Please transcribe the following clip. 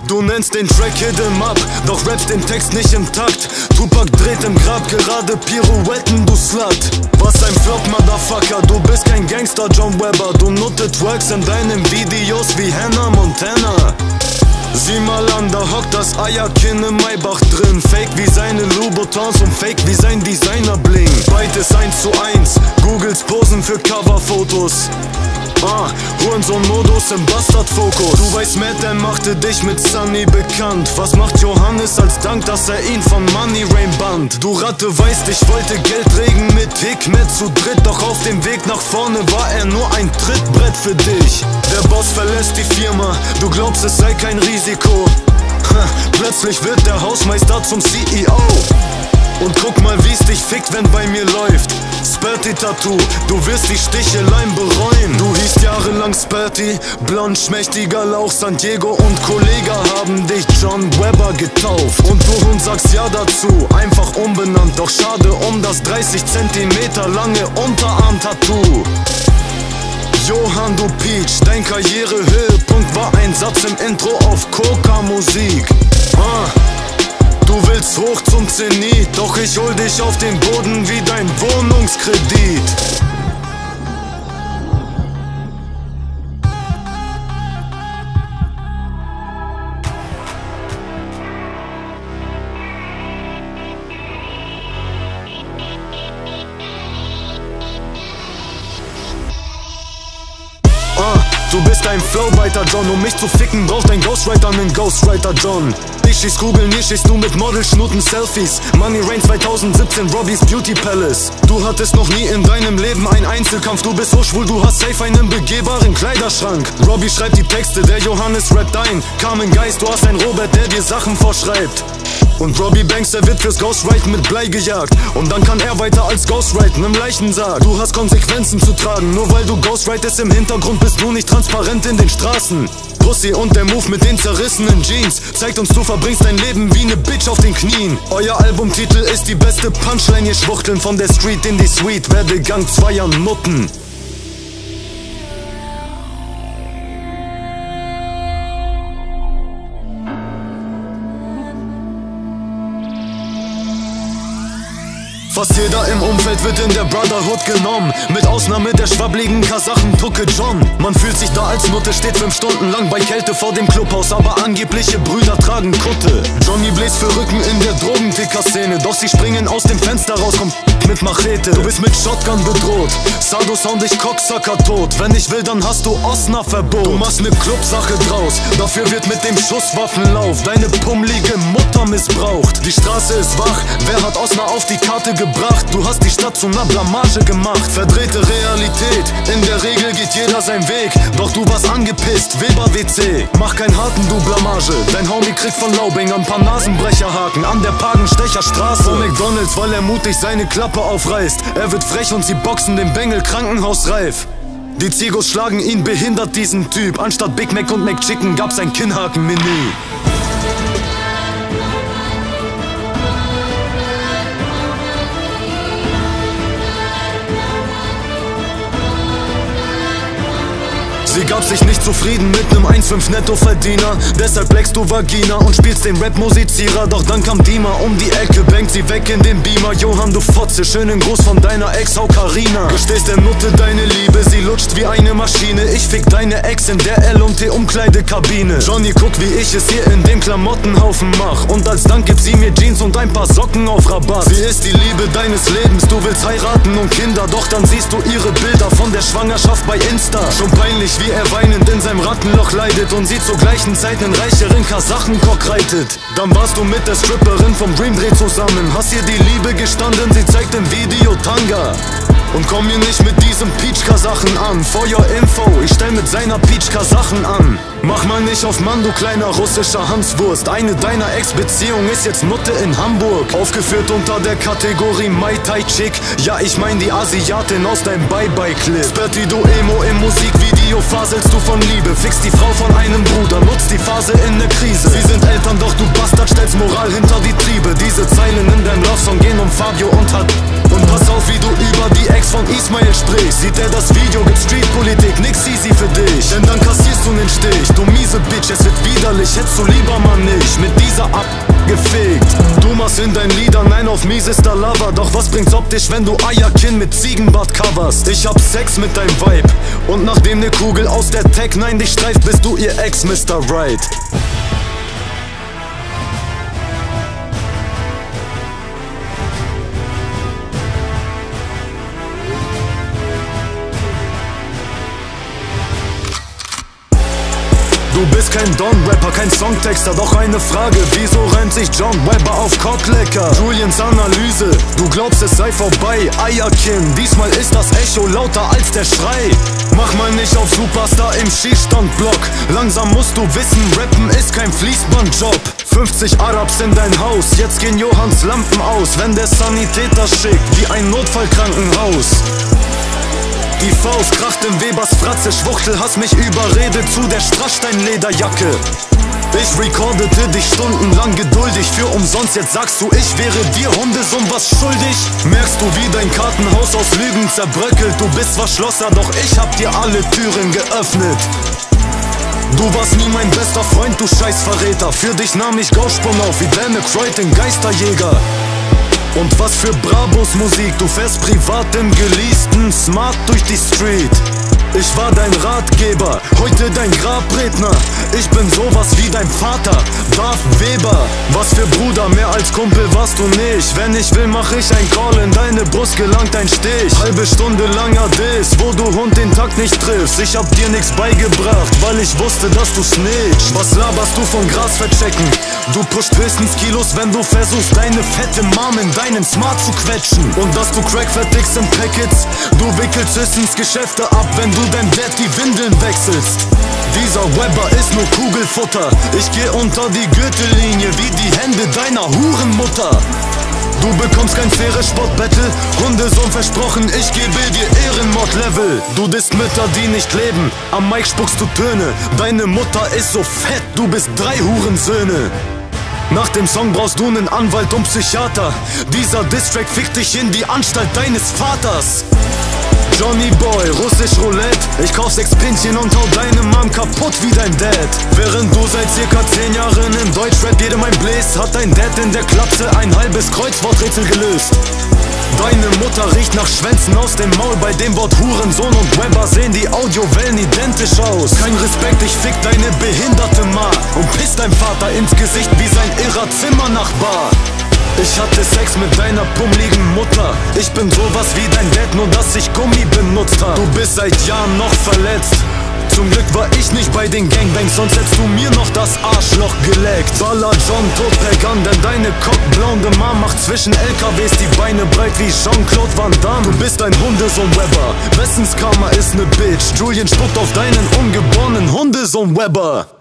Du nennst den Track Hit 'em Up, doch rappst den Text nicht im Takt. Tupac dreht im Grab gerade Pirouetten, du Slut. Was ein Flop, Motherfucker, du bist kein Gangster, John Webber. Du nuttet Works in deinen Videos wie Hannah Montana. Sieh mal an, da hockt das Eierkin im Maybach drin. Fake wie seine Louboutins und fake wie sein Designer-Bling. Beides 1:1, Googles Posen für Coverfotos. Hurensohn-Modus im Bastard-Fokus. Du weißt, Madden machte dich mit Sunny bekannt. Was macht Johannes als Dank, dass er ihn von Money Rain bannt? Du Ratte weißt, ich wollte Geldregen mit Hikmet zu dritt. Doch auf dem Weg nach vorne war er nur ein Trittbrett für dich. Der Boss verlässt die Firma, du glaubst es sei kein Risiko. Plötzlich wird der Hausmeister zum CEO. Und guck mal, wie's dich fickt, wenn bei mir läuft. Spurty Tattoo, du wirst die Sticheleien bereuen. Du hießt jahrelang Spurty, blond, schmächtiger Lauch. San Diego und Kollege haben dich John Webber getauft. Und du Hund sagst ja dazu, einfach umbenannt. Doch schade um das 30 Zentimeter lange Unterarm-Tattoo. Johann, du Peach, dein Karrierehöhepunkt war ein Satz im Intro auf Coca-Musik. Du willst hoch zum Zenit, doch ich hol dich auf den Boden wie dein Wohnungskredit. Du bist ein Flowbiter, John. Um mich zu ficken, braucht ein Ghostwriter einen Ghostwriter, John. Ich schieß Kugeln, hier schießt du mit Model-Schnuten Selfies. Money Rain 2017, Robbie's Beauty Palace. Du hattest noch nie in deinem Leben einen Einzelkampf. Du bist so schwul, du hast safe einen begehbaren Kleiderschrank. Robbie schreibt die Texte, der Johannes rappt ein. Carmen Geist, du hast einen Robert, der dir Sachen vorschreibt. Und Robbie Banks, der wird fürs Ghostwriten mit Blei gejagt. Und dann kann er weiter als Ghostwriten im Leichensarg. Du hast Konsequenzen zu tragen, nur weil du Ghostwritest im Hintergrund bist du nicht transparent in den Straßen. Pussy und der Move mit den zerrissenen Jeans zeigt uns, du verbringst dein Leben wie ne Bitch auf den Knien. Euer Albumtitel ist die beste Punchline, ihr Schwuchteln von der Street in die Suite. Werdegang 2 Nutten. Fast jeder im Umfeld wird in der Brotherhood genommen, mit Ausnahme der schwabbligen Kasachen Tucke John. Man fühlt sich da als Nutte, steht 5 Stunden lang bei Kälte vor dem Clubhaus, aber angebliche Brüder tragen Kutte. Johnny bläst für Rücken in der Drogendicker-Szene, doch sie springen aus dem Fenster raus, kommt mit Machete. Du bist mit Shotgun bedroht, Sado sound dich Cocksucker tot. Wenn ich will, dann hast du Osner-Verbot. Du machst ne Clubsache draus, dafür wird mit dem Schusswaffenlauf deine pummlige Mutter missbraucht. Die Straße ist wach, wer hat Osner auf die Karte gebracht? Du hast die Stadt zu ner Blamage gemacht. Verdrehte Realität, in der Regel geht jeder seinen Weg. Doch du warst angepisst, Weber WC. Mach keinen harten, du Blamage. Dein Homie kriegt von Laubing ein paar Nasenbrecherhaken an der Pagenstecher Straße. Vor McDonalds, weil er mutig seine Klappe aufreißt. Er wird frech und sie boxen den Bengel krankenhausreif. Die Zigos schlagen ihn behindert, diesen Typ. Anstatt Big Mac und McChicken gab's ein Kinnhaken-Menü. Sie gab sich nicht zufrieden mit nem 1,5 Netto-Verdiener. Deshalb leckst du Vagina und spielst den Rap-Musizierer. Doch dann kam Dima um die Ecke, bangt sie weg in den Beamer. Johann, du Fotze, schönen Gruß von deiner Ex, hau Carina. Gestehst der Nutte deine Liebe, sie lutscht wie eine Maschine. Ich fick deine Ex in der L&T-Umkleidekabine. Johnny, guck, wie ich es hier in dem Klamottenhaufen mach. Und als Dank gibt sie mir Jeans und ein paar Socken auf Rabatt. Sie ist die Liebe deines Lebens, du willst heiraten und Kinder. Doch dann siehst du ihre Bilder von der Schwangerschaft bei Insta. Schon peinlich, wie er weinend in seinem Rattenloch leidet und sie zur gleichen Zeit einen reicheren Kasachenkock reitet. Dann warst du mit der Stripperin vom Dream Dreh zusammen, hast ihr die Liebe gestanden, sie zeigt im Video Tanga. Und komm mir nicht mit diesem Peach-Kasachen an. For your info, ich stell mit seiner Peach-Kasachen an. Mach mal nicht auf Mann, du kleiner russischer Hanswurst. Eine deiner Ex-Beziehung ist jetzt Nutte in Hamburg. Aufgeführt unter der Kategorie Mai Tai Chick. Ja, ich mein die Asiatin aus deinem Bye-Bye-Clip. Spurty, du Emo im Musikvideo faselst du von Liebe, fickst die Frau von einem Bruder, nutzt die Phase in der Krise. Sie sind Eltern, doch du Bastard stellst Moral hinter die Triebe. Diese Zeilen in deinem Love-Song gehen um Fabio und Hat. Und pass auf, wie du über die Ex von Ismail sprichst. Sieht er das Video, gibt Streetpolitik, nix easy für dich. Denn dann kassierst du nen Stich, du miese Bitch, es wird widerlich. Hättest du lieber mal nicht mit dieser gefickt. Du machst in deinen Liedern ein auf miesester Lover. Doch was bringt's optisch, wenn du Eierkin mit Ziegenbart coverst? Ich hab Sex mit deinem Vibe und nachdem ne Kugel aus der Tech 9 dich streift, bist du ihr Ex, Mr. Right. Du bist kein Don-Rapper, kein Songtexter, doch eine Frage: Wieso reimt sich John Webber auf Cocklecker? Julians Analyse, du glaubst es sei vorbei, Eierkin, diesmal ist das Echo lauter als der Schrei. Mach mal nicht auf Superstar im Schießstandblock, langsam musst du wissen, Rappen ist kein Fließbandjob. 50 Arabs in dein Haus, jetzt gehen Johanns Lampen aus, wenn der Sanitäter schickt, wie ein Notfallkrankenhaus. Die Faust kracht in Webers Fratze, Schwuchtel, hast mich überredet zu der Strassstein-Lederjacke. Ich recordete dich stundenlang geduldig für umsonst, jetzt sagst du, ich wäre dir Hundesohn was schuldig. Merkst du, wie dein Kartenhaus aus Lügen zerbröckelt, du bist zwar Schlosser, doch ich hab dir alle Türen geöffnet. Du warst nie mein bester Freund, du Scheißverräter, für dich nahm ich Gauchsprung auf wie Dan Aykroyd, den Geisterjäger. Und was für Brabos Musik, du fährst privat im geleasten Smart durch die Street. Ich war dein Ratgeber, heute dein Grabredner. Ich bin sowas wie dein Vater, Darth Weber. Was für Bruder, mehr als Kumpel warst du nicht. Wenn ich will, mach ich ein Call, in deine Brust gelangt ein Stich. Halbe Stunde langer Diss, wo du Hund den Takt nicht triffst. Ich hab dir nix beigebracht, weil ich wusste, dass du snitch. Was laberst du von Gras verchecken? Du pusht höchstens Kilos, wenn du versuchst, deine fette Mom in deinen Smart zu quetschen. Und dass du Crack verdickst in Packets, du wickelst höchstens Geschäfte ab, wenn du dein Dad die Windeln wechselst. Dieser Webber ist nur Kugelfutter, ich geh unter die Gürtellinie wie die Hände deiner Hurenmutter. Du bekommst kein faires Sportbattle, Hundesohn versprochen, ich gebe dir Ehrenmord-Level. Du disst Mütter, die nicht leben, am Mic spuckst du Töne. Deine Mutter ist so fett, du bist 3 Hurensöhne. Nach dem Song brauchst du nen Anwalt und Psychiater. Dieser Distrack fickt dich in die Anstalt deines Vaters. Johnny Boy, russisch Roulette, ich kauf 6 Pinchen und hau deine Mom kaputt wie dein Dad. Während du seit circa 10 Jahren in Deutschrap jedem ein bläst, hat dein Dad in der Klapse ein halbes Kreuzworträtsel gelöst. Deine Mutter riecht nach Schwänzen aus dem Maul, bei dem Wort Hurensohn und Webber sehen die Audiowellen identisch aus. Kein Respekt, ich fick deine behinderte Ma und piss dein Vater ins Gesicht wie sein irrer Zimmernachbar. Ich hatte Sex mit deiner pummeligen Mutter, ich bin sowas wie dein Dad, nur dass ich Gummi benutzt hab. Du bist seit Jahren noch verletzt, zum Glück war ich nicht bei den Gangbangs, sonst hättest du mir noch das Arschloch geleckt. Baller John Todpack an, denn deine cockblonde Mom macht zwischen LKWs die Beine breit wie Jean-Claude Van Damme. Du bist ein Hundesohn Webber, wessens Karma ist ne Bitch. Julian spuckt auf deinen ungeborenen Hundesohn Webber.